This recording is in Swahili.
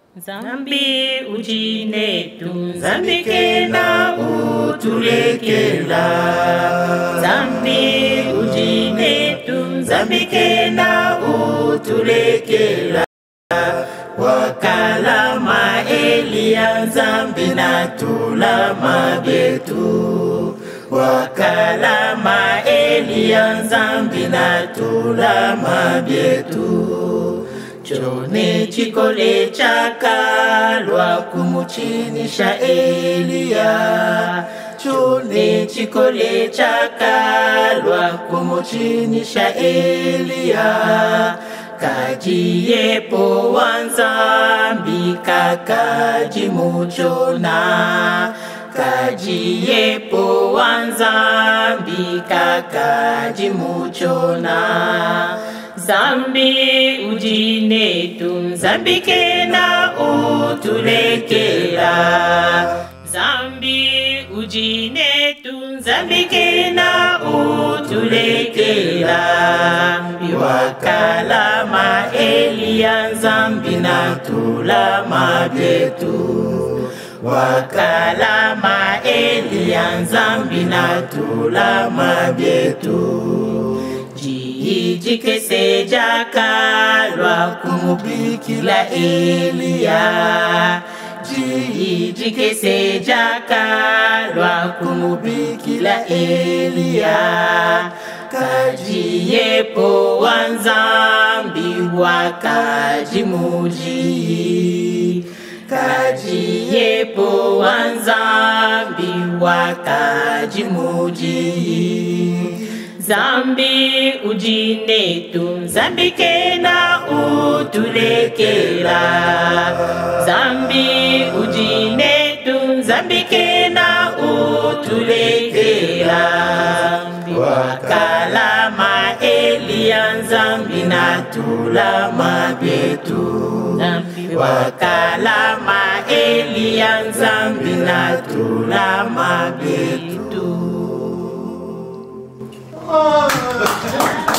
Zambi ujinetu, Zambi kena utulekela. Zambi ujinetu, Zambi kena utulekela. Wakala maelia Zambi na tula mabetu. Wakala maelia Zambi na tula mabetu. Chone chikole chakalwa kumuchinisha Elia. Chone chikole chakalwa kumuchinisha Elia. Kajiepo wanzambi kakaji muchona. Kajiepo wanzambi kakaji muchona. Zambi ujinetu, Zambi kena utulekela. Zambi ujinetu, Zambi kena utulekela. Wakala maelia Zambi na tula mabetu. Wakala maelia Zambi na tula mabetu. Jikese jakalwa kumubikila Elia. Jikese jakalwa kumubikila Elia. Kajiepo wanzambi wakajimuji. Kajiepo wanzambi wakajimuji. Zambi ujinetu, Zambi kena utulekela. Zambi ujinetu, Zambi kena utulekela. Wakala maelia Zambi na tula mabetu. Wakala maelia Zambi na tula mabetu. Oh!